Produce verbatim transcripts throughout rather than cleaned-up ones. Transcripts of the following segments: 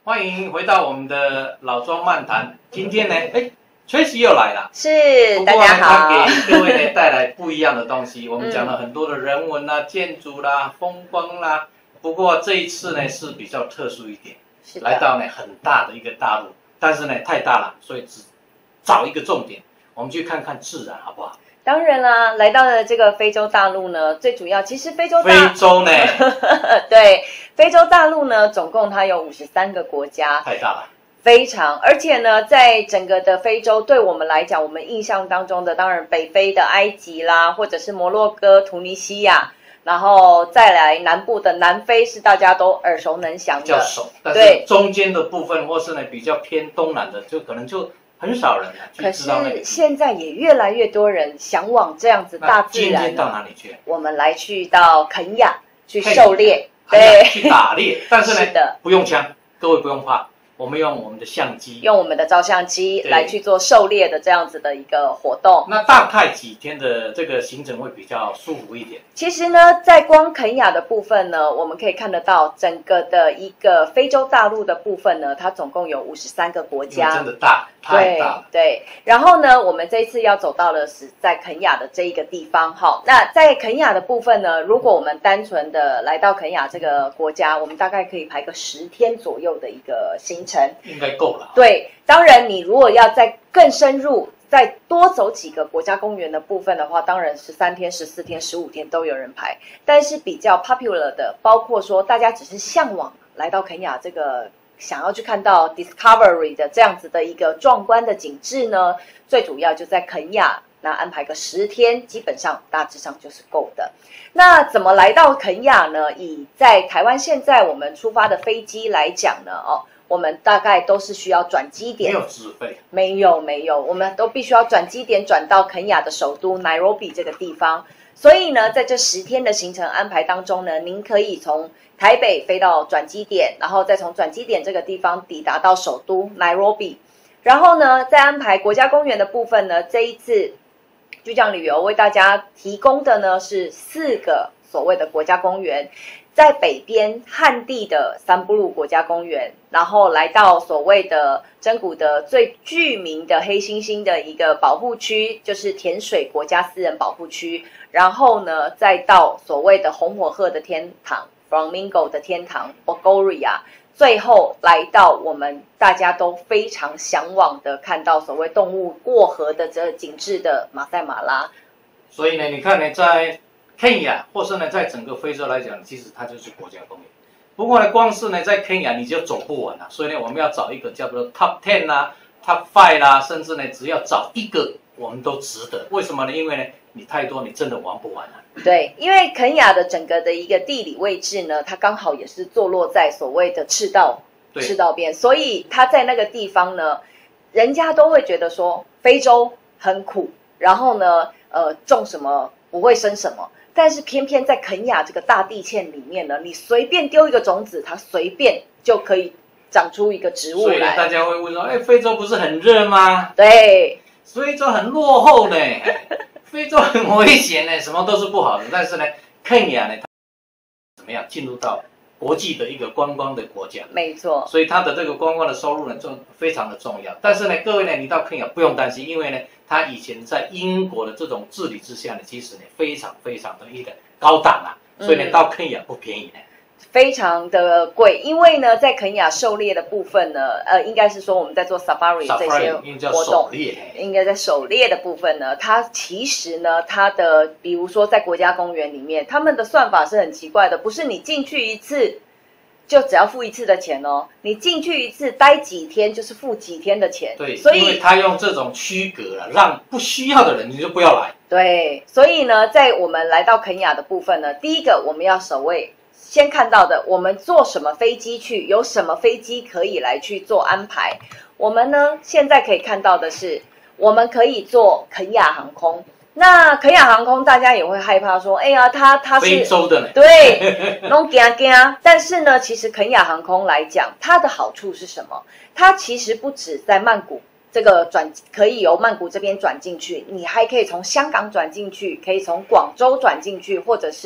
欢迎回到我们的老庄漫谈。今天呢，哎，Tracy 又来了， 是， 不过呢， 大家好。 他给各位呢带来不一样的东西。我们讲了很多的人文啦、建筑啦、风光啦。不过这一次呢是比较特殊一点，来到呢很大的一个大陆，但是呢太大了，所以只找一个重点，我们去看看自然，好不好？ 当然啦，来到了这个非洲大陆呢，最主要其实非洲大非洲呢， 对，非洲大陆呢，总共它有五十三个国家， 太大了。 非常，而且呢，在整个的非洲，对我们来讲，我们印象当中的，当然北非的埃及啦，或者是摩洛哥、突尼西亚，然后再来南部的南非，是大家都耳熟能详的， 比较熟。但是中间的部分，或是呢比较偏东南的，就可能就很少人了去知道那个。可是现在也越来越多人向往这样子大自然。 今天到哪里去？ 我们来去到肯亚去狩猎， 对，去打猎。但是呢， 是的， 不用枪，各位不用怕。我们用我们的相机， 用我们的照相机来去做狩猎的这样子的一个活动。 那大概几天的这个行程会比较舒服一点？ 其实呢，在光肯亚的部分呢，我们可以看得到整个的一个非洲大陆的部分呢，它总共有五十三个国家， 真的大，太大了。 对对。然后呢，我们这一次要走到的是在肯亚的这一个地方。好，那在肯亚的部分呢，如果我们单纯的来到肯亚这个国家，我们大概可以排个十天左右的一个行程。 应该够了。 对，当然你如果要再更深入，再多走几个国家公园的部分的话，当然十三天、十四天、十五天都有人排。但是比较 popular 的，包括说大家只是向往来到肯亚这个，想要去看到 discovery 的这样子的一个壮观的景致呢，最主要就在肯亚，那安排个十天，基本上大致上就是够的。那怎么来到肯亚呢？以在台湾现在我们出发的飞机来讲呢，哦。我们大概都是需要转机点， 没有直飞， 没有没有，我们都必须要转机点转到肯亚的首都 Nairobi 这个地方。所以呢，在这十天的行程安排当中呢，您可以从台北飞到转机点，然后再从转机点这个地方抵达到首都 Nairobi， 然后呢，再安排国家公园的部分呢，这一次巨匠旅游为大家提供的呢是四个所谓的国家公园。在北边旱地的三布鲁国家公园，然后来到所谓的真古的最著名的黑猩猩的一个保护区，就是甜水国家私人保护区，然后呢，再到所谓的红火鹤的天堂 Flamingo 的天堂 Bogoria， 最后来到我们大家都非常向往的看到所谓动物过河的这景致的马赛马拉。 所以呢，你看呢，在肯亚或是呢，在整个非洲来讲，其实它就是国家公园。不过呢，光是呢在肯亚你就走不完了，所以呢，我们要找一个叫做 top ten 啦、top five 啦，甚至呢，只要找一个，我们都值得。为什么呢？因为呢，你太多，你真的玩不完了。 对，因为肯亚的整个的一个地理位置呢，它刚好也是坐落在所谓的赤道赤道边，所以它在那个地方呢，人家都会觉得说非洲很苦，然后呢，呃，种什么不会生什么。但是偏偏在肯亚这个大地堑里面呢，你随便丢一个种子，它随便就可以长出一个植物来。 所以大家会问说，哎，非洲不是很热吗？ 对， 非洲很落后呢，非洲很危险呢，什么都是不好的。但是呢，肯亚呢，它怎么样进入到国际的一个观光的国家？ 没错。 所以它的这个观光的收入呢，就非常的重要。但是呢，各位呢，你到肯亚不用担心，因为呢。他以前在英国的这种治理之下呢，其实呢非常非常的一个高档啊，所以呢、嗯、到肯亚不便宜呢， 非常的贵。因为呢，在肯亚狩猎的部分呢，呃，应该是说我们在做 safari 这些活动，应该在狩猎的部分呢，它其实呢，它的比如说在国家公园里面，他们的算法是很奇怪的，不是你进去一次。就只要付一次的钱哦，你进去一次待几天就是付几天的钱。 对，所以因为他用这种区隔了，让不需要的人你就不要来。 对，所以呢，在我们来到肯亚的部分呢，第一个我们要首位先看到的，我们坐什么飞机去，有什么飞机可以来去做安排。我们呢现在可以看到的是，我们可以坐肯亚航空。那肯亚航空大家也会害怕说，哎呀，它它是非洲的呢， 对，弄惊惊。但是呢，其实肯亚航空来讲，它的好处是什么？它其实不止在曼谷这个转，可以由曼谷这边转进去，你还可以从香港转进去，可以从广州转进去，或者是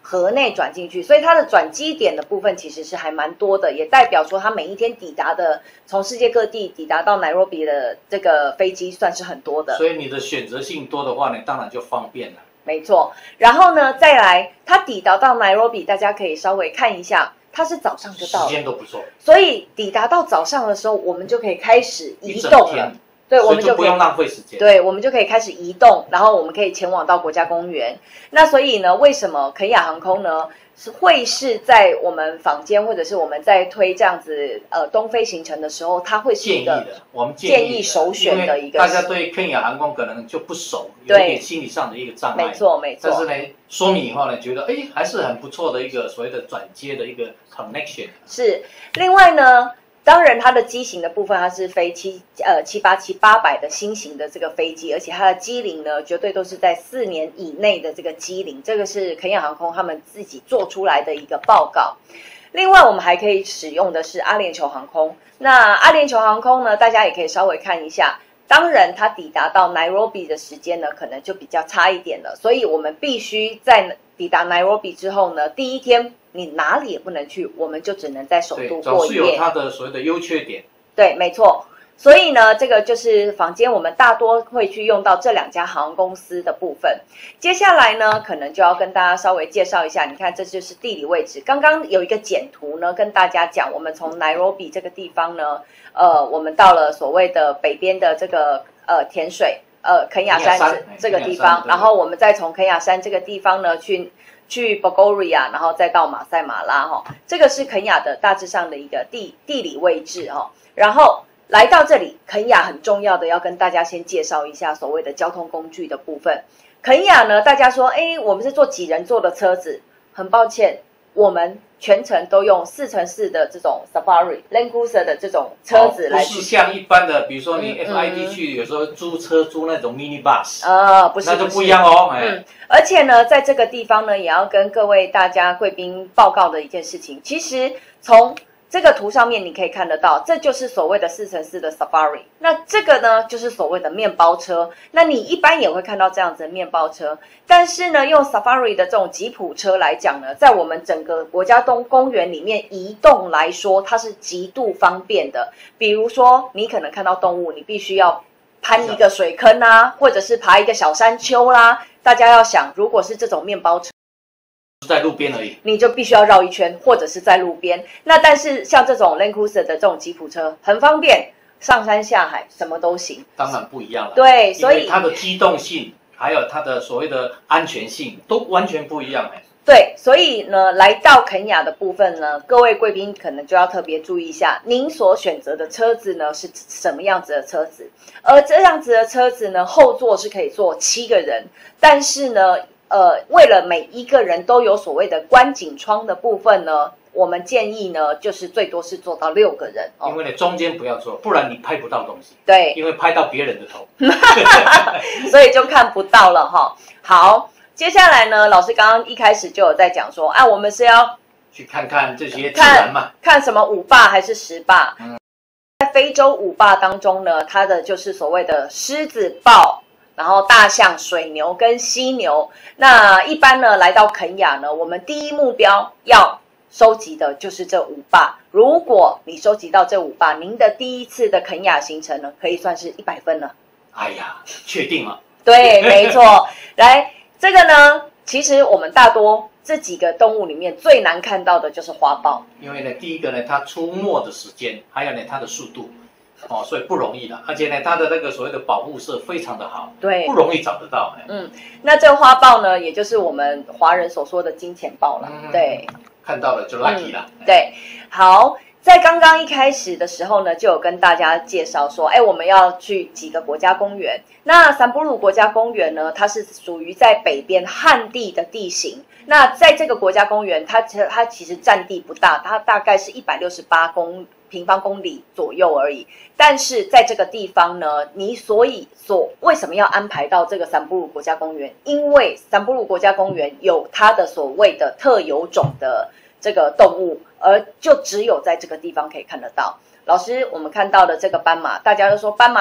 河内转进去，所以它的转机点的部分其实是还蛮多的，也代表说它每一天抵达的从世界各地抵达到 Nairobi 的这个飞机算是很多的。 所以你的选择性多的话呢，当然就方便了。 没错，然后呢，再来它抵达到 Nairobi， 大家可以稍微看一下，它是早上就到了， 时间都不错， 所以抵达到早上的时候，我们就可以开始移动了。对，我们就不用浪费时间。 对，我们就可以开始移动，然后我们可以前往到国家公园。那所以呢，为什么肯亚航空呢是会是在我们坊间或者是我们在推这样子呃东飞行程的时候，它会是一个建议的，我们建议首选的一个。 大家对肯亚航空可能就不熟，有一点心理上的一个障碍。 没错，没错。 但是呢，说明以后呢，觉得哎还是很不错的一个所谓的转接的一个 connection。 是，另外呢。当然，它的机型的部分，它是飞七呃七八七八百的新型的这个飞机，而且它的机龄呢，绝对都是在四年以内的这个机龄，这个是肯亚航空他们自己做出来的一个报告。另外，我们还可以使用的是阿联酋航空。那阿联酋航空呢，大家也可以稍微看一下。当然，它抵达到 Nairobi 的时间呢，可能就比较差一点了，所以我们必须在抵达 Nairobi 之后呢，第一天你哪里也不能去，我们就只能在首都过夜。 总是有它的所谓的优缺点。 对，没错。所以呢，这个就是坊间我们大多会去用到这两家航空公司的部分。接下来呢，可能就要跟大家稍微介绍一下。你看，这就是地理位置。刚刚有一个简图呢，跟大家讲，我们从 Nairobi 这个地方呢，呃，我们到了所谓的北边的这个呃甜水呃肯亚山这个地方，然后我们再从肯亚山这个地方呢去。去 Bogoria， 然后再到马赛马拉哈，这个是肯亚的大致上的一个地地理位置哈。然后来到这里，肯亚很重要的要跟大家先介绍一下所谓的交通工具的部分。肯亚呢，大家说，哎，我们是坐几人座的车子？很抱歉，我们全程都用四乘四的这种 Safari Land Cruiser 的这种车子来、哦， 不是像一般的，比如说你 F I D 去，有时候租车租那种 mini bus， 呃，不是， 那就不一样哦。 嗯，而且呢，在这个地方呢，也要跟各位大家贵宾报告的一件事情，其实从这个图上面你可以看得到，这就是所谓的四乘四的 Safari。那这个呢，就是所谓的面包车。那你一般也会看到这样子的面包车，但是呢，用 Safari 的这种吉普车来讲呢，在我们整个国家东公园里面移动来说，它是极度方便的。比如说，你可能看到动物，你必须要攀一个水坑啊，或者是爬一个小山丘啦。大家要想，如果是这种面包车， 在路边而已， 你就必须要绕一圈，或者是在路边。那但是像这种 Land Cruiser 的这种吉普车很方便，上山下海什么都行。 当然不一样了。 对，所以它的机动性还有它的所谓的安全性都完全不一样哎。 对，所以呢，来到肯亚的部分呢，各位贵宾可能就要特别注意一下，您所选择的车子呢是什么样子的车子。而这样子的车子呢，后座是可以坐七个人，但是呢，呃，为了每一个人都有所谓的观景窗的部分呢，我们建议呢，就是最多是坐到六个人。 哦、因为呢，中间不要坐，不然你拍不到东西。 对， 因为拍到别人的头， 所以就看不到了哈。好。接下来呢，老师刚刚一开始就有在讲说，啊，我们是要去看看这些自然嘛， 看, 看什么五霸还是十霸？嗯，在非洲五霸当中呢，它的就是所谓的狮子、豹，然后大象、水牛跟犀牛。那一般呢，来到肯亚呢，我们第一目标要收集的就是这五霸。如果你收集到这五霸，您的第一次的肯亚行程呢，可以算是一百分了。 哎呀，确定了？ 对，没错，来。这个呢，其实我们大多这几个动物里面最难看到的就是花豹， 因为呢，第一个呢，它出没的时间，还有呢，它的速度，哦，所以不容易的，而且呢，它的那个所谓的保护色非常的好， 对， 不容易找得到。 嗯，那这个花豹呢，也就是我们华人所说的金钱豹了，嗯、对， 看到了就 lucky 了、 嗯，对，好。在刚刚一开始的时候呢，就有跟大家介绍说，哎，我们要去几个国家公园。那散布鲁国家公园呢，它是属于在北边旱地的地形。那在这个国家公园，它它其实占地不大，它大概是一百六十八公平方公里左右而已。但是在这个地方呢，你所以所为什么要安排到这个散布鲁国家公园？因为散布鲁国家公园有它的所谓的特有种的这个动物，而就只有在这个地方可以看得到。老师，我们看到的这个斑马，大家都说斑马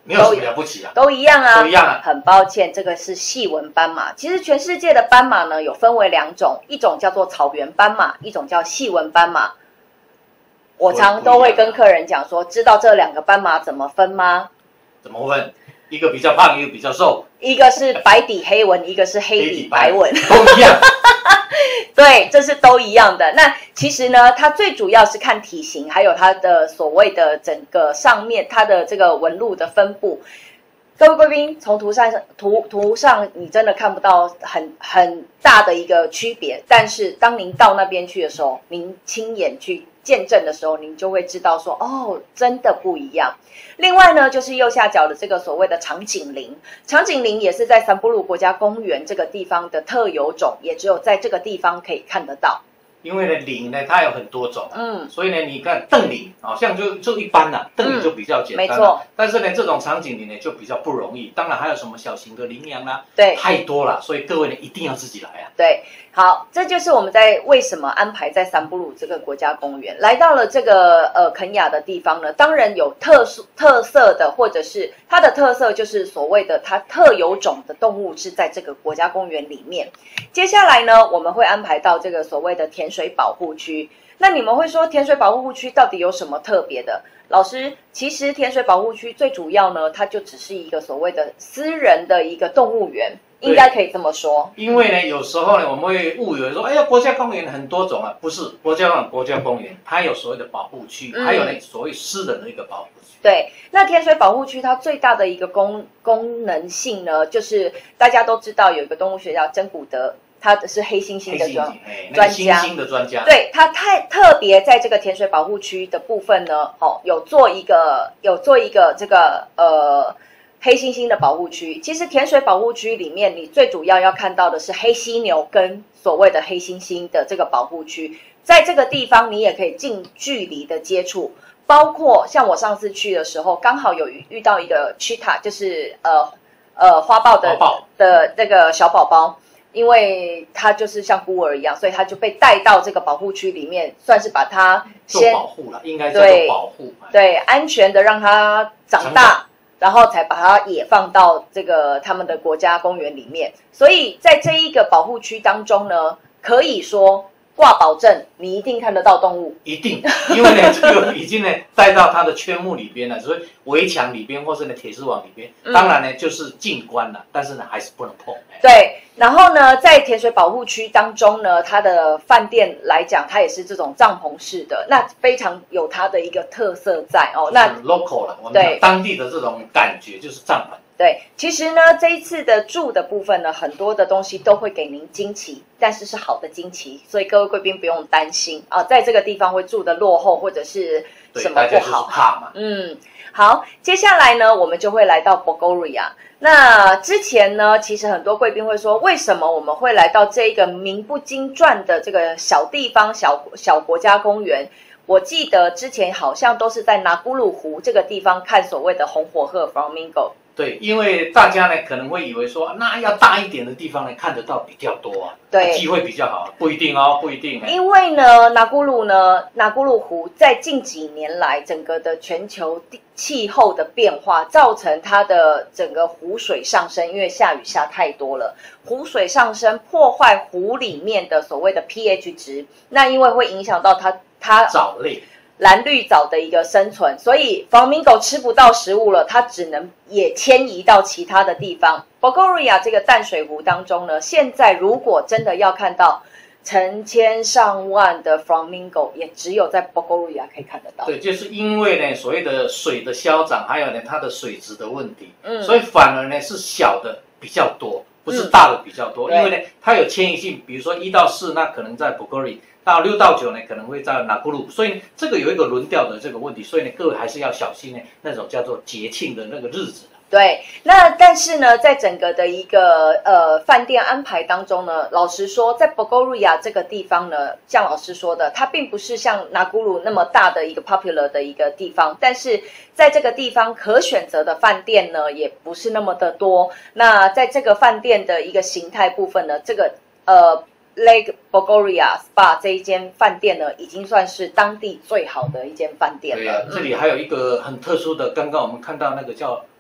没有什么了不起啊， 都一样啊， 都一样啊。 很抱歉，这个是细纹斑马。其实全世界的斑马呢，有分为两种，一种叫做草原斑马，一种叫细纹斑马。我常都会跟客人讲说，知道这两个斑马怎么分吗？ 怎么分？一个比较胖，一个比较瘦。 一个是白底黑纹，一个是黑底白纹， 都一样。 对，这是都一样的。那其实呢，它最主要是看体型，还有它的所谓的整个上面它的这个纹路的分布。各位贵宾，从图上图图上你真的看不到很很大的一个区别，但是当您到那边去的时候，您亲眼去见证的时候，您就会知道说，哦，真的不一样。另外呢，就是右下角的这个所谓的长颈羚，长颈羚也是在三不鲁国家公园这个地方的特有种，也只有在这个地方可以看得到。 因为呢，羚呢它有很多种， 嗯， 所以呢，你看瞪羚好像就就一般啦，瞪羚就比较简单， 嗯，没错。 但是呢，这种长颈羚呢就比较不容易。当然还有什么小型的羚羊啦， 对， 太多了，所以各位呢一定要自己来啊。 对，好，这就是我们在为什么安排在三不鲁这个国家公园，来到了这个呃肯亚的地方呢，当然有特殊特色的，或者是它的特色就是所谓的它特有种的动物是在这个国家公园里面。接下来呢，我们会安排到这个所谓的甜水保护区。那你们会说甜水保护区到底有什么特别的？老师，其实甜水保护区最主要呢，它就只是一个所谓的私人的一个动物园。应该可以这么说， 因为呢，有时候呢，我们会误以为说，哎呀，国家公园很多种啊，不是国家国家公园，它有所谓的保护区，嗯、还有呢所谓私人的一个保护区。 对，那甜水保护区它最大的一个功功能性呢，就是大家都知道有一个动物学家珍古德，他是黑猩猩的专专家， 猩猩的专家， 对，他太特别在这个甜水保护区的部分呢，哦，有做一个有做一个这个呃。黑猩猩的保护区，其实甜水保护区里面，你最主要要看到的是黑犀牛跟所谓的黑猩猩的这个保护区，在这个地方你也可以近距离的接触，包括像我上次去的时候，刚好有遇到一个 cheetah， 就是呃呃花豹的的那个小宝宝，因为它就是像孤儿一样，所以它就被带到这个保护区里面，算是把它先做保护了，应该叫做保护， 对，安全的让它长大。然后才把它也放到这个他们的国家公园里面，所以在这一个保护区当中呢，可以说挂保证，你一定看得到动物， 一定，因为呢，这个已经呢带到它的圈幕里边了，所以围墙里边或是呢铁丝网里边，当然呢就是进关了，但是呢还是不能碰。 对，然后呢，在甜水保护区当中呢，它的饭店来讲，它也是这种帐篷式的，那非常有它的一个特色在哦。那 local 了，我们讲当地的这种感觉就是帐篷。 对，其实呢，这一次的住的部分呢，很多的东西都会给您惊奇，但是是好的惊奇，所以各位贵宾不用担心啊，在这个地方会住的落后或者是什么不好， 怕嘛。 嗯，好，接下来呢，我们就会来到 Bogoria。那之前呢，其实很多贵宾会说，为什么我们会来到这一个名不经传的这个小地方、小小国家公园？我记得之前好像都是在拿古鲁湖这个地方看所谓的红火鹤 flamingo。 对，因为大家呢可能会以为说，那要大一点的地方呢看得到比较多啊， 对， 机会比较好，不一定哦，不一定。 因为呢，拿古鲁呢，拿古鲁湖在近几年来，整个的全球气候的变化，造成它的整个湖水上升，因为下雨下太多了，湖水上升破坏湖里面的所谓的 pH 值，那因为会影响到它它藻类。 蓝绿藻的一个生存，所以 flamingo 吃不到食物了，它只能也迁移到其他的地方。Bogoria 这个淡水湖当中呢，现在如果真的要看到成千上万的 flamingo， 也只有在 Bogoria 可以看得到。 对，就是因为呢，所谓的水的消长，还有呢它的水质的问题， 嗯， 所以反而呢是小的比较多，不是大的比较多，嗯、因为呢它有迁移性，比如说一到四，那可能在 Bogoria。到六到九呢，可能会在拿古鲁，所以这个有一个轮调的这个问题，所以呢，各位还是要小心呢，那种叫做节庆的那个日子。 对，那但是呢，在整个的一个呃饭店安排当中呢，老实说，在 Bogoria 这个地方呢，像老师说的，它并不是像拿古鲁那么大的一个 popular 的一个地方，但是在这个地方可选择的饭店呢，也不是那么的多。那在这个饭店的一个形态部分呢，这个呃。Lake Bogoria Spa 这一间饭店呢，已经算是当地最好的一间饭店了。 对啊，这里还有一个很特殊的，刚刚我们看到那个叫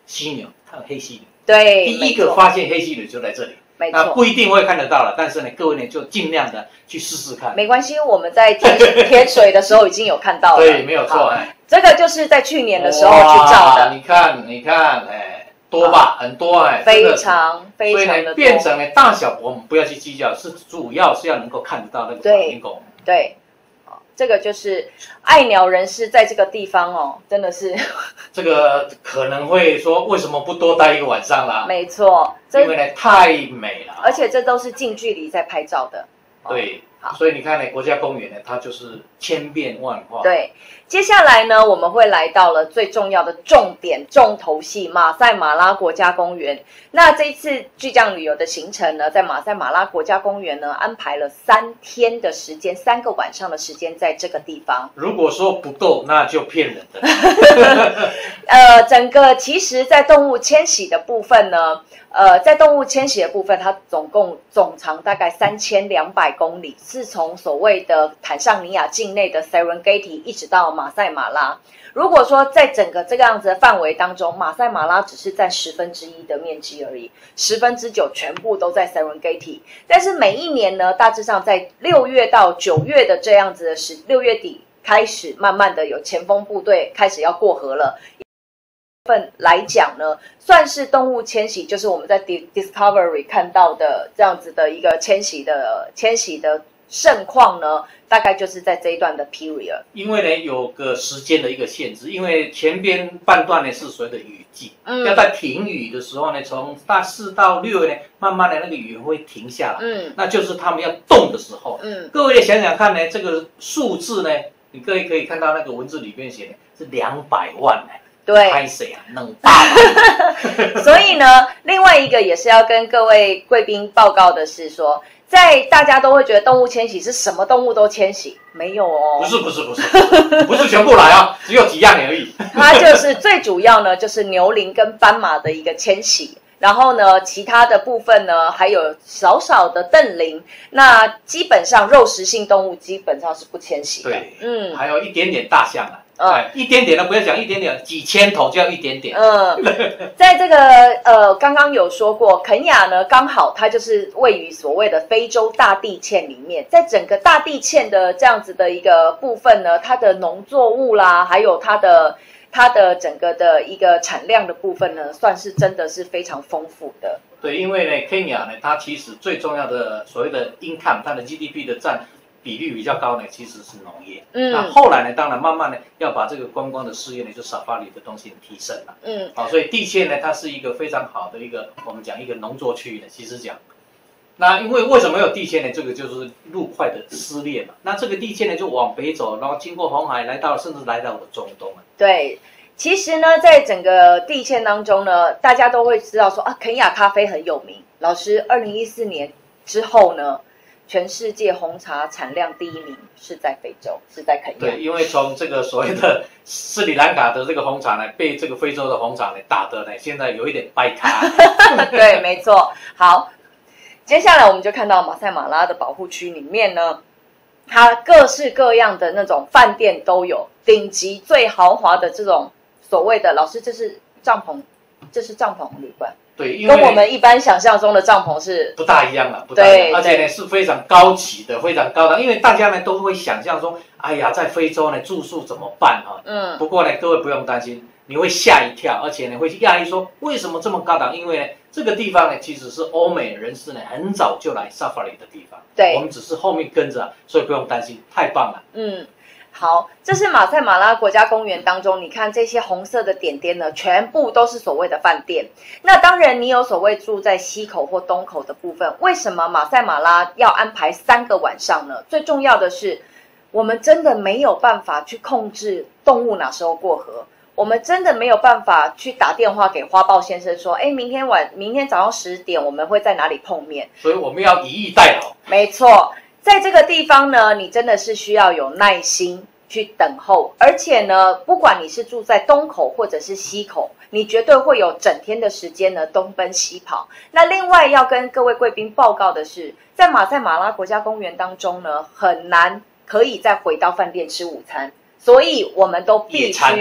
犀牛，它有黑犀牛。 对， 第一个发现黑犀牛就在这里。 没错， 那不一定会看得到了，但是呢，各位呢就尽量的去试试看。 没关系，我们在填填水的时候已经有看到了。 对，没有错。哎， 这个就是在去年的时候去照的。 你看，你看，哎，多吧，很多哎， 非常非常的多。 所以呢，变成呢大小我们不要去计较，是主要是要能够看得到那个法令狗。 对。这个就是爱鸟人士在这个地方哦，真的是这个可能会说为什么不多待一个晚上啦？ 没错， 因为呢太美了， 而且这都是近距离在拍照的。 对，所以你看呢，国家公园呢，它就是千变万化。 对，接下来呢，我们会来到了最重要的重点重头戏——马赛马拉国家公园。那这一次巨匠旅游的行程呢，在马赛马拉国家公园呢，安排了三天的时间，三个晚上的时间在这个地方。 如果说不够，那就骗人的。 呃，整个其实，在动物迁徙的部分呢。呃，在动物迁徙的部分，它总共总长大概三千两百公里，是从所谓的坦桑尼亚境内的 Serengeti 一直到马赛马拉。如果说在整个这个样子的范围当中，马赛马拉只是占十分之一的面积而已，十分之九全部都在 Serengeti。但是每一年呢，大致上在六月到九月的这样子的时，六月底开始，慢慢的有前锋部队开始要过河了。份来讲呢，算是动物迁徙，就是我们在 Discovery 看到的这样子的一个迁徙的迁徙的盛况呢，大概就是在这一段的 period。因为呢有个时间的一个限制，因为前边半段呢是所谓的雨季，嗯，要在停雨的时候呢，从大四到六呢，慢慢的那个雨会停下来，嗯，那就是他们要动的时候，嗯，各位想想看呢，这个数字呢，你各位可以看到那个文字里面写的是两百万呢。 对， 拍谁啊？能大。 所以呢，另外一个也是要跟各位贵宾报告的是说，在大家都会觉得动物迁徙是什么动物都迁徙，没有哦。 不是不是不是，不是全部来啊，只有几样而已。 它就是最主要呢，就是牛羚跟斑马的一个迁徙。然后呢，其他的部分呢，还有少少的瞪羚。那基本上肉食性动物基本上是不迁徙的。 对，嗯，还有一点点大象啊。哎，一点点的，不要讲一点点，几千头就要一点点。 嗯，在这个呃，刚刚有说过，肯亚呢，刚好它就是位于所谓的非洲大地堑里面，在整个大地堑的这样子的一个部分呢，它的农作物啦，还有它的它的整个的一个产量的部分呢，算是真的是非常丰富的。 对，因为呢，肯亚呢，它其实最重要的所谓的 income， 它的 G D P 的占比率比较高呢，其实是农业。嗯，那后来呢，当然慢慢呢要把这个观光的事业呢，就safari的东西提升了。嗯，好，所以地堑呢，它是一个非常好的一个我们讲一个农作区呢，其实讲。那因为为什么有地堑呢？这个就是陆块的撕裂嘛。那这个地堑呢，就往北走，然后经过红海，来到甚至来到了中东啊。 对，其实呢，在整个地堑当中呢，大家都会知道说啊，肯亚咖啡很有名。老师，二零一四年之后呢？全世界红茶产量第一名是在非洲，是在肯亚。 对，因为从这个所谓的斯里兰卡的这个红茶呢，被这个非洲的红茶呢打的呢，现在有一点掰咖。 对，没错。好，接下来我们就看到马赛马拉的保护区里面呢，它各式各样的那种饭店都有，顶级最豪华的这种所谓的老师，这是帐篷，这是帐篷旅馆。 对，因为跟我们一般想象中的帐篷是不大一样了，不大一样，而且呢是非常高级的，非常高档。因为大家呢都会想象说，哎呀，在非洲呢住宿怎么办啊？嗯，不过呢，各位不用担心，你会吓一跳，而且呢会讶异说，为什么这么高档？因为呢这个地方呢其实是欧美人士呢很早就来 safari 的地方，对，我们只是后面跟着，所以不用担心，太棒了。嗯。 好，这是马赛马拉国家公园当中，你看这些红色的点点呢，全部都是所谓的饭店。那当然，你有所谓住在西口或东口的部分，为什么马赛马拉要安排三个晚上呢？最重要的是，我们真的没有办法去控制动物哪时候过河，我们真的没有办法去打电话给花豹先生说，哎，明天晚，明天早上十点我们会在哪里碰面？ 所以我们要以逸待劳。 没错。在这个地方呢，你真的是需要有耐心去等候，而且呢，不管你是住在东口或者是西口，你绝对会有整天的时间呢东奔西跑。那另外要跟各位贵宾报告的是，在马赛马拉国家公园当中呢，很难可以再回到饭店吃午餐，所以我们都必须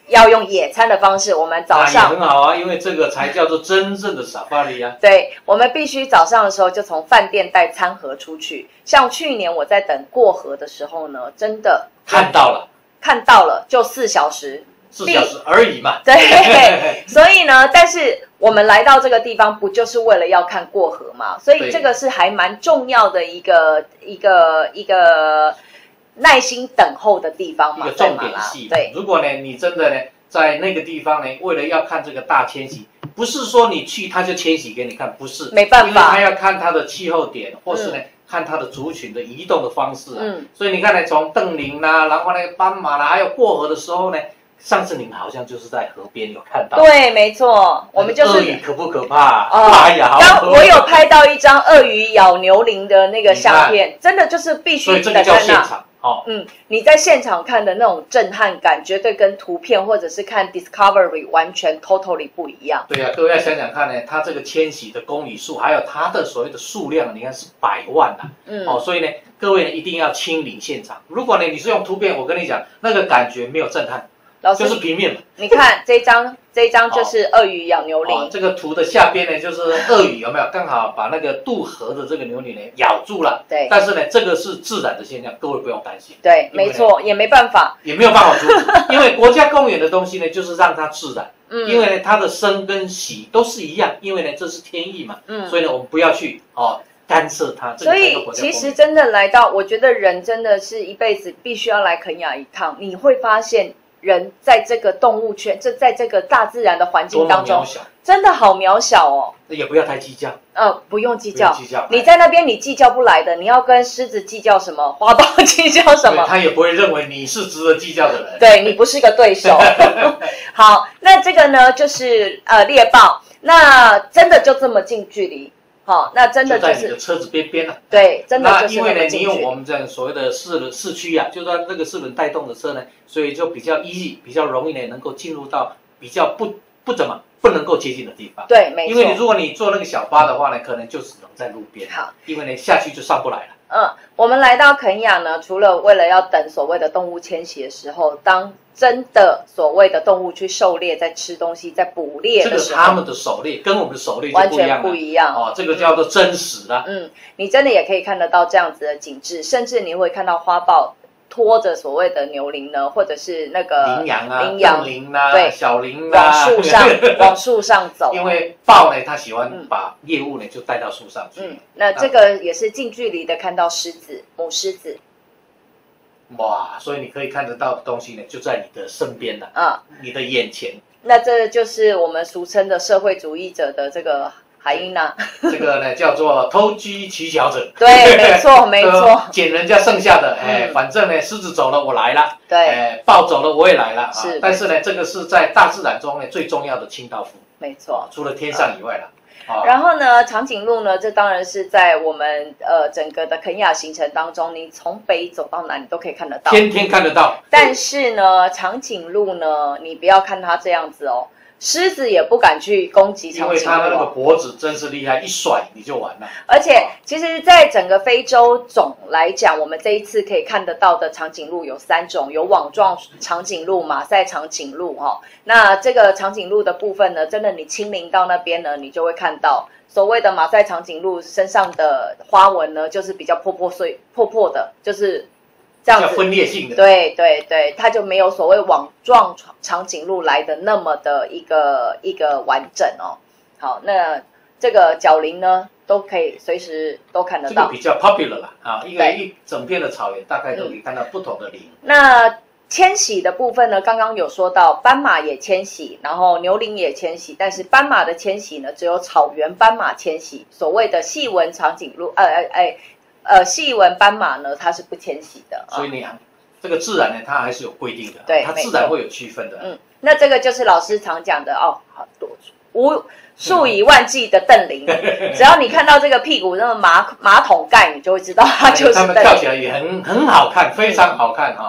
要用野餐的方式，我们早上、 啊、也很好啊，因为这个才叫做真正的 safari 啊。 对，我们必须早上的时候就从饭店带餐盒出去。像去年我在等过河的时候呢，真的看到了， 看到了，就四小时， 四小时而已嘛。 对，所以呢，但是我们来到这个地方，不就是为了要看过河嘛？所以这个是还蛮重要的一个一个一个耐心等候的地方嘛， 一个重点戏。 对， 如果呢，你真的呢，在那个地方呢，为了要看这个大迁徙，不是说你去它就迁徙给你看，不是， 没办法， 因为它要看它的气候点，或是呢。嗯看它的族群的移动的方式啊，嗯，所以你看呢，从邓林啦，然后呢斑马啦，还有过河的时候呢，上次你们好像就是在河边有看到， 对，没错，我们就是鳄鱼可不可怕？ 哦， 哎呀， 刚我有拍到一张鳄鱼咬牛羚的那个相片，真的就是必须所以这个叫现场。哦， 嗯，你在现场看的那种震撼感，绝对跟图片或者是看 Discovery 完全 totally 不一样。 对啊，各位要想想看呢，它这个迁徙的公里数，还有它的所谓的数量，你看是百万啊。嗯，哦，所以呢，各位呢一定要亲临现场。如果呢你是用图片，我跟你讲，那个感觉没有震撼。老师就是平面嘛。 你看这张，这张就是鳄鱼咬牛羚、 哦哦。这个图的下边呢，就是鳄鱼有没有刚好把那个渡河的这个牛羚呢咬住了？对。但是呢，这个是自然的现象，各位不用担心。 对，没错，也没办法， 也没有办法阻止，因为国家公园的东西呢，就是让它自然。嗯。因为呢，它的生跟息都是一样，因为呢，这是天意嘛。嗯。所以呢，我们不要去哦。干涉它， 所以其实真的来到，我觉得人真的是一辈子必须要来肯亚一趟。你会发现，人在这个动物圈，这在这个大自然的环境当中，真的好渺小哦。 也不要太计较， 呃，不用计较。计较，你在那边你计较不来的，你要跟狮子计较什么？花豹计较什么？ 他也不会认为你是值得计较的人。 对你不是个对手。好，那这个呢，就是呃猎豹，那真的就这么近距离。好，那真的就是就在你的车子边边了。 对，真的就是那因为呢，你用我们这样所谓的四轮四驱啊，就是说那个四轮带动的车呢，所以就比较 easy， 比较容易呢，能够进入到比较不不怎么不能够接近的地方。 对，没错。 因为你如果你坐那个小巴的话呢，可能就只能在路边。好，因为呢下去就上不来了。 嗯，我们来到肯亚呢，除了为了要等所谓的动物迁徙的时候，当真的所谓的动物去狩猎，在吃东西，在捕猎的时候， 这个他们的狩猎跟我们的狩猎就完全不一样哦，这个叫做真实的。 嗯，你真的也可以看得到这样子的景致，甚至你会看到花豹拖着所谓的牛羚呢，或者是那个羚羊啊、 羚羊羚啊、 对小羚啊， 往树上往树上走。 因为豹呢，它喜欢把猎物呢就带到树上去。 嗯，那这个也是近距离的看到狮子，母狮子。 哇，所以你可以看得到的东西呢，就在你的身边了，啊，你的眼前。 那这就是我们俗称的社会主义者的这个海因娜。 这个呢叫做偷鸡取巧者。 对，没错，没错。 捡人家剩下的，哎、嗯，反正呢，狮子走了，我来了。 对， 哎，豹走了，我也来了。 是、 啊，但是呢，这个是在大自然中呢最重要的清道夫。 没错， 啊、除了天上以外了。 然后呢，长颈鹿呢，这当然是在我们呃整个的肯亚行程当中，你从北走到南，你都可以看得到， 天天看得到。 但是呢，长颈鹿呢，你不要看它这样子哦，狮子也不敢去攻击长颈鹿、哦， 因为它那个脖子真是厉害，一甩你就完了。 而且，其实，在整个非洲种来讲，我们这一次可以看得到的长颈鹿有三种，有网状长颈鹿、马赛长颈鹿哈、哦。那这个长颈鹿的部分呢，真的你亲临到那边呢，你就会看到所谓的马赛长颈鹿身上的花纹呢，就是比较破破碎、破破的，就是这样子分裂性的。 对对对，它就没有所谓网状长颈鹿来的那么的一个一个完整哦。好，那这个角羚呢，都可以随时都看得到。 这个比较 popular 啦啊，因为一整片的草原大概都可以看到不同的羚、嗯。 那迁徙的部分呢，刚刚有说到斑马也迁徙，然后牛羚也迁徙，但是斑马的迁徙呢，只有草原斑马迁徙，所谓的细纹长颈鹿，呃呃呃呃细纹斑马呢，它是不迁徙的。 所以你啊，这个自然呢，它还是有规定的， 对， 它自然会有区分的。 嗯，那这个就是老师常讲的哦，好多无数以万计的瞪羚，只要你看到这个屁股那个马马桶盖，你就会知道它就是瞪羚。 它们跳起来也很很好看，非常好看哈、哦。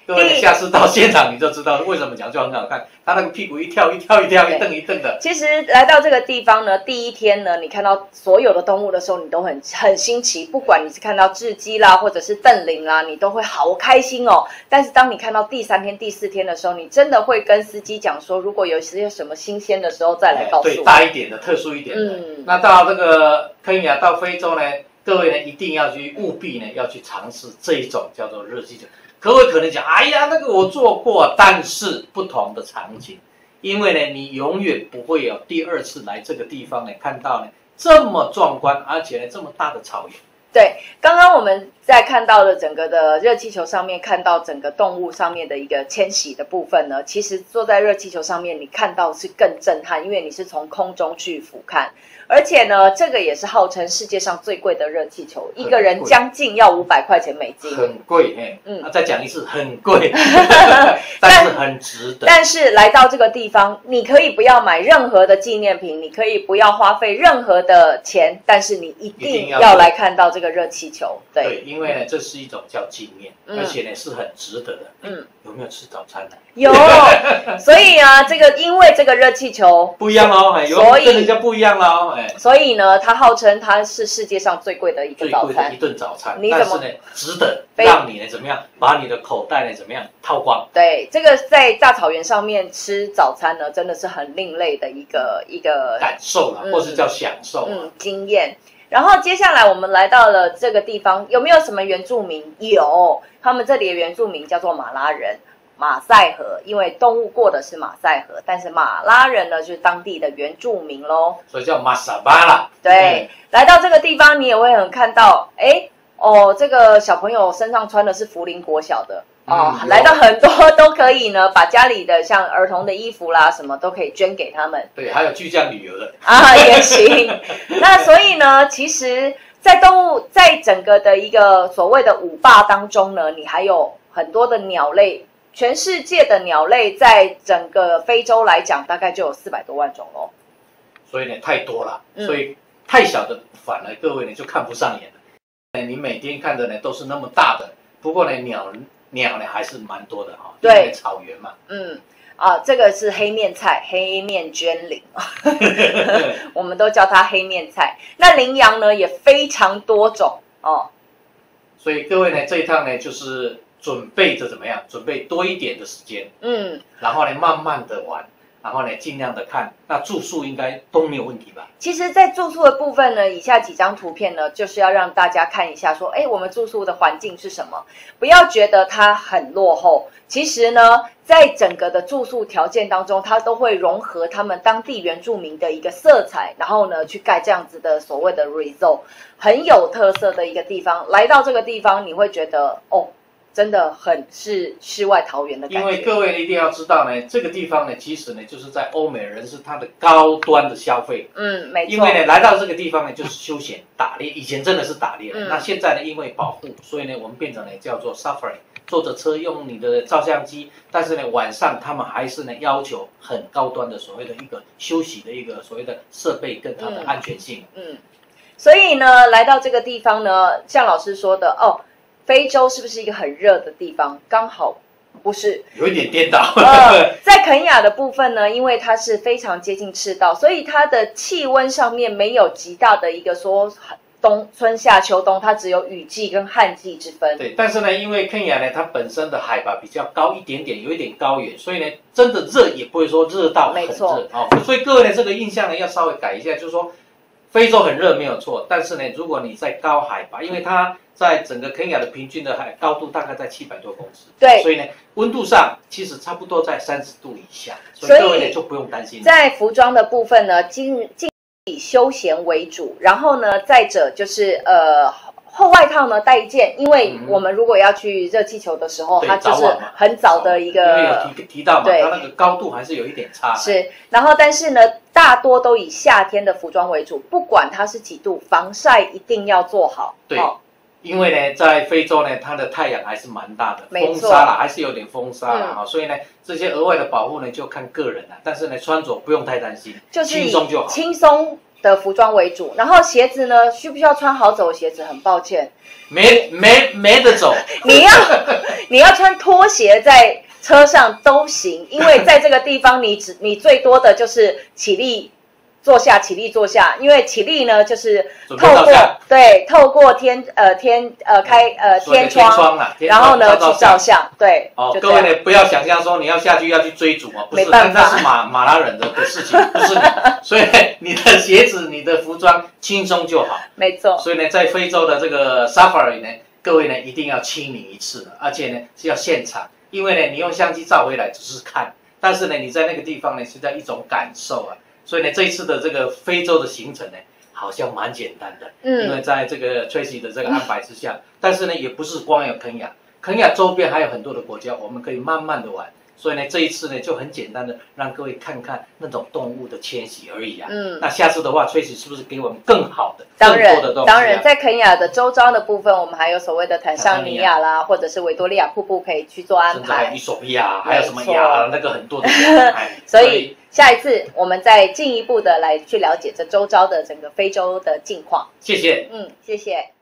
各位，下次到现场你就知道为什么讲就很好看。他那个屁股一跳一跳一跳一蹬一蹬的。 其实来到这个地方呢，第一天呢，你看到所有的动物的时候，你都很很新奇。不管你是看到雉鸡啦，或者是瞪羚啦，你都会好开心哦。但是当你看到第三天、第四天的时候，你真的会跟司机讲说，如果有些什么新鲜的时候再来告诉我。 对，大一点的、特殊一点的。嗯。那到这个肯亚到非洲呢，各位呢一定要去务必呢要去尝试这一种叫做热气球。各位可能讲，哎呀，那个我做过，但是不同的场景，因为呢，你永远不会有第二次来这个地方呢，看到呢这么壮观，而且呢这么大的草原。 对，刚刚我们在看到的整个的热气球上面，看到整个动物上面的一个迁徙的部分呢，其实坐在热气球上面，你看到是更震撼，因为你是从空中去俯瞰。而且呢，这个也是号称世界上最贵的热气球，一个人将近要五百块钱美金， 很贵哎。嗯，啊、再讲一次，很贵，但是很值得。 但是来到这个地方，你可以不要买任何的纪念品，你可以不要花费任何的钱，但是你一定要来看到这个热气球。对， 对，因为呢，这是一种叫纪念，嗯、而且呢是很值得的。嗯，有没有吃早餐呢？ 有，所以啊，这个因为这个热气球不一样哦，所以跟人家不一样哦。 所以呢，它号称它是世界上最贵的一个早餐， 最贵的一顿早餐。但是呢，值得让你呢怎么样，把你的口袋呢怎么样掏光。 对，这个在大草原上面吃早餐呢，真的是很另类的一个一个感受啦，嗯、或是叫享受， 嗯，经验。然后接下来我们来到了这个地方，有没有什么原住民？有，他们这里的原住民叫做马拉人。马赛河，因为动物过的是马赛河，但是马拉人呢就是当地的原住民咯， 所以叫马萨巴啦。 对，嗯、来到这个地方，你也会很看到，哎，哦，这个小朋友身上穿的是福林国小的哦，嗯、来到很多都可以呢，把家里的像儿童的衣服啦什么都可以捐给他们。 对，还有巨匠旅游的啊，也行。那所以呢，其实，在动物在整个的一个所谓的五霸当中呢，你还有很多的鸟类。全世界的鸟类在整个非洲来讲，大概就有四百多万种咯。 所以呢，太多了，嗯、所以太小的反而各位呢就看不上眼了。你每天看的呢都是那么大的，不过呢鸟鸟呢还是蛮多的哈、哦。对，草原嘛。 嗯，啊，这个是黑面菜，黑面蕨羚，我们都叫它黑面菜。那羚羊呢也非常多种哦。 所以各位呢这一趟呢就是。准备着怎么样？准备多一点的时间，嗯，然后呢，慢慢的玩，然后呢，尽量的看。那住宿应该都没有问题吧？ 其实，在住宿的部分呢，以下几张图片呢，就是要让大家看一下，说，哎，我们住宿的环境是什么？不要觉得它很落后。其实呢，在整个的住宿条件当中，它都会融合他们当地原住民的一个色彩，然后呢，去盖这样子的所谓的 resort， 很有特色的一个地方。来到这个地方，你会觉得，哦。真的很是世外桃源的感觉。 因为各位一定要知道呢，这个地方呢，其实呢，就是在欧美人是它的高端的消费。 嗯，没错。 因为呢，来到这个地方呢，就是休闲打猎，以前真的是打猎。嗯、那现在呢，因为保护，所以呢，我们变成呢叫做 safari， 坐着车用你的照相机，但是呢，晚上他们还是呢要求很高端的所谓的一个休息的一个所谓的设备跟它的安全性。嗯， 嗯所以呢，来到这个地方呢，像老师说的哦。非洲是不是一个很热的地方？刚好不是， 有一点颠倒。 呃，在肯亚的部分呢，因为它是非常接近赤道，所以它的气温上面没有极大的一个说冬、春夏秋冬，它只有雨季跟旱季之分。 对，但是呢，因为肯亚呢，它本身的海拔比较高一点点，有一点高原，所以呢，真的热也不会说热到很热哦。所以各位呢，这个印象呢要稍微改一下，就是说非洲很热没有错，但是呢，如果你在高海拔，因为它在整个肯亚的平均的海高度大概在七百多公尺， 对， 所以呢，温度上其实差不多在三十度以下，所以各位呢就不用担心。 在服装的部分呢，尽尽以休闲为主，然后呢，再者就是呃厚外套呢带一件，因为我们如果要去热气球的时候，嗯、它就是很早的一个， 因为有提提到嘛，它那个高度还是有一点差。 是，然后但是呢，大多都以夏天的服装为主，不管它是几度，防晒一定要做好。 对。哦因为呢，在非洲呢，它的太阳还是蛮大的，风沙啦，还是有点风沙啦，嗯、所以呢，这些额外的保护呢，就看个人了。但是呢，穿着不用太担心， 就是轻松就好。 轻松的服装为主，然后鞋子呢，需不需要穿好走的鞋子？很抱歉， 没没没得走， 你要你要穿拖鞋在车上都行，因为在这个地方你只你最多的就是起立坐下，起立坐下，因为起立呢就是透过对透过天呃天呃开呃天窗， 天窗啦， 然后呢去照相，对。 哦，各位呢不要想象说你要下去要去追逐啊，不是，那那是马马拉人的的事情，不是你，所以你的鞋子、你的服装轻松就好。 没错。 所以呢，在非洲的这个 safari 呢，各位呢一定要亲临一次的，而且呢是要现场，因为呢你用相机照回来只是看，但是呢你在那个地方呢是在一种感受啊。所以呢，这一次的这个非洲的行程呢，好像蛮简单的，嗯，因为在这个 Tracy 的这个安排之下，但是呢，也不是光有肯亚，肯亚周边还有很多的国家，我们可以慢慢的玩。所以呢，这一次呢就很简单的让各位看看那种动物的迁徙而已啊。嗯，那下次的话，Tracy 是不是给我们更好的、 当然更多的东西、啊？ 当然，在肯亚的周遭的部分，我们还有所谓的坦桑尼亚啦，或者是维多利亚瀑布可以去做安排。 甚至还有伊索比亚，还有什么亚那个很多的。 所以下一次我们再进一步的来去了解这周遭的整个非洲的境况。 谢谢。 嗯，谢谢。